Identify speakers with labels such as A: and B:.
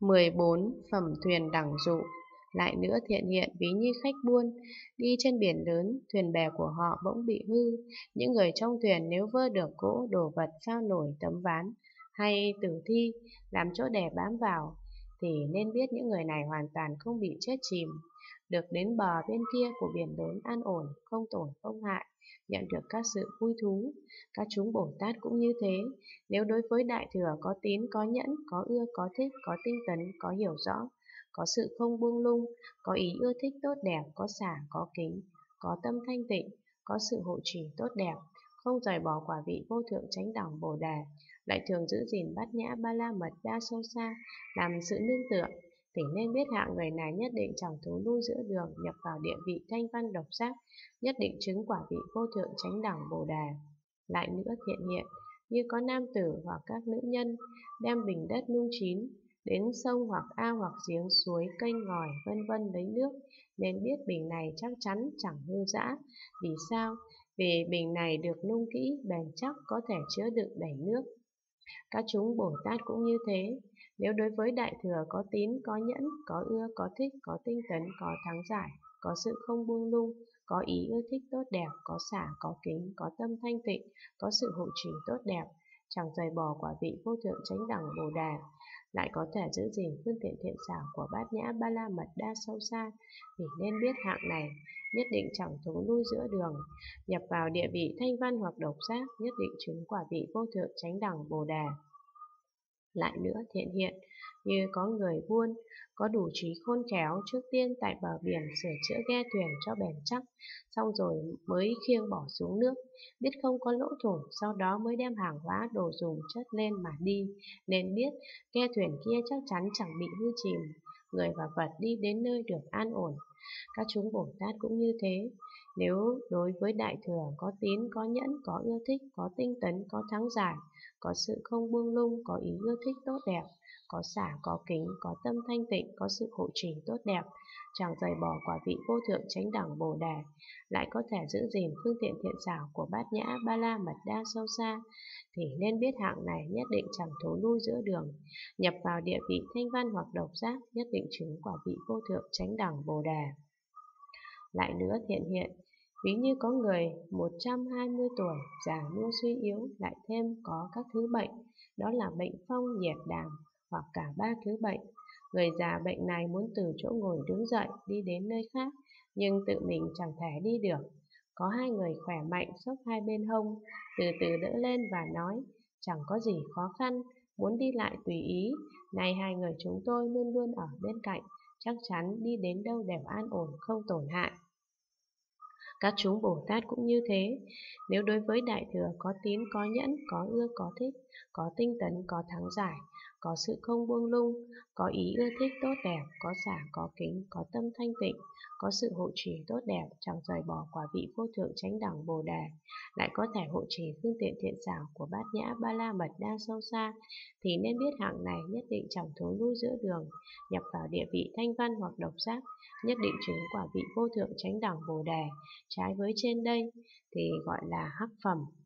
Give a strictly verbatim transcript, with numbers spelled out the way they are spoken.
A: mười bốn. Phẩm thuyền đẳng dụ. Lại nữa thiện hiện ví như khách buôn đi trên biển lớn, thuyền bè của họ bỗng bị hư. Những người trong thuyền nếu vơ được cỗ đồ vật, phao nổi, tấm ván hay tử thi làm chỗ đè bám vào thì nên biết những người này hoàn toàn không bị chết chìm, được đến bờ bên kia của biển lớn an ổn, không tổn không hại, nhận được các sự vui thú. Các chúng Bồ Tát cũng như thế, nếu đối với Đại Thừa có tín, có nhẫn, có ưa, có thích, có tinh tấn, có hiểu rõ, có sự không buông lung, có ý ưa thích tốt đẹp, có xả, có kính, có tâm thanh tịnh, có sự hộ trì tốt đẹp, không rời bỏ quả vị vô thượng chánh đẳng Bồ Đề, lại thường giữ gìn bát nhã ba la mật đa sâu xa làm sự nương tựa, thì nên biết hạng người này nhất định chẳng thối lui giữa đường, nhập vào địa vị thanh văn độc giác, nhất định chứng quả vị vô thượng chánh đẳng Bồ Đề. Lại nữa thiện hiện, như có nam tử hoặc các nữ nhân đem bình đất nung chín đến sông hoặc ao hoặc giếng suối kênh ngòi vân vân lấy nước, nên biết bình này chắc chắn chẳng hư dã. Vì sao? Vì bình này được nung kỹ, bền chắc, có thể chứa đựng đầy nước. Các chúng Bồ Tát cũng như thế, nếu đối với Đại Thừa có tín, có nhẫn, có ưa, có thích, có tinh tấn, có thắng giải, có sự không buông lung, có ý ưa thích tốt đẹp, có xả, có kính, có tâm thanh tịnh, có sự hộ trì tốt đẹp, chẳng rời bỏ quả vị vô thượng chánh đẳng Bồ Đề, lại có thể giữ gìn phương tiện thiện xảo của bát nhã ba la mật đa sâu xa, thì nên biết hạng này nhất định chẳng thối lui giữa đường, nhập vào địa vị thanh văn hoặc độc giác, nhất định chứng quả vị vô thượng chánh đẳng Bồ Đề. Lại nữa thiện hiện, như có người buôn có đủ trí khôn khéo, trước tiên tại bờ biển sửa chữa ghe thuyền cho bền chắc, xong rồi mới khiêng bỏ xuống nước, biết không có lỗ thủng, sau đó mới đem hàng hóa đồ dùng chất lên mà đi, nên biết ghe thuyền kia chắc chắn chẳng bị hư chìm, người và vật đi đến nơi được an ổn. Các chúng Bồ Tát cũng như thế, nếu đối với Đại Thừa có tín, có nhẫn, có ưa thích, có tinh tấn, có thắng giải, có sự không buông lung, có ý ưa thích tốt đẹp, có xả, có kính, có tâm thanh tịnh, có sự hộ trì tốt đẹp, chẳng rời bỏ quả vị vô thượng chánh đẳng Bồ Đề, lại có thể giữ gìn phương tiện thiện xảo của bát nhã ba la mật đa sâu xa, thì nên biết hạng này nhất định chẳng thối lui giữa đường, nhập vào địa vị thanh văn hoặc độc giác, nhất định chứng quả vị vô thượng chánh đẳng Bồ Đề. Lại nữa thiện hiện, ví như có người một trăm hai mươi tuổi, già nua suy yếu, lại thêm có các thứ bệnh, đó là bệnh phong, nhiệt, đàm hoặc cả ba thứ bệnh. Người già bệnh này muốn từ chỗ ngồi đứng dậy đi đến nơi khác, nhưng tự mình chẳng thể đi được. Có hai người khỏe mạnh xốc hai bên hông, từ từ đỡ lên và nói, chẳng có gì khó khăn, muốn đi lại tùy ý, này hai người chúng tôi luôn luôn ở bên cạnh, chắc chắn đi đến đâu đều an ổn, không tổn hại. Các chúng Bồ Tát cũng như thế, nếu đối với Đại Thừa có tín, có nhẫn, có ưa, có thích, có tinh tấn, có thắng giải, có sự không buông lung, có ý ưa thích tốt đẹp, có xả, có kính, có tâm thanh tịnh, có sự hộ trì tốt đẹp, chẳng rời bỏ quả vị vô thượng chánh đẳng Bồ Đề, lại có thể hộ trì phương tiện thiện xảo của bát nhã ba la mật đa sâu xa, thì nên biết hạng này nhất định chẳng thối lui giữa đường, nhập vào địa vị thanh văn hoặc độc giác, nhất định chứng quả vị vô thượng chánh đẳng Bồ Đề. Trái với trên đây thì gọi là hắc phẩm.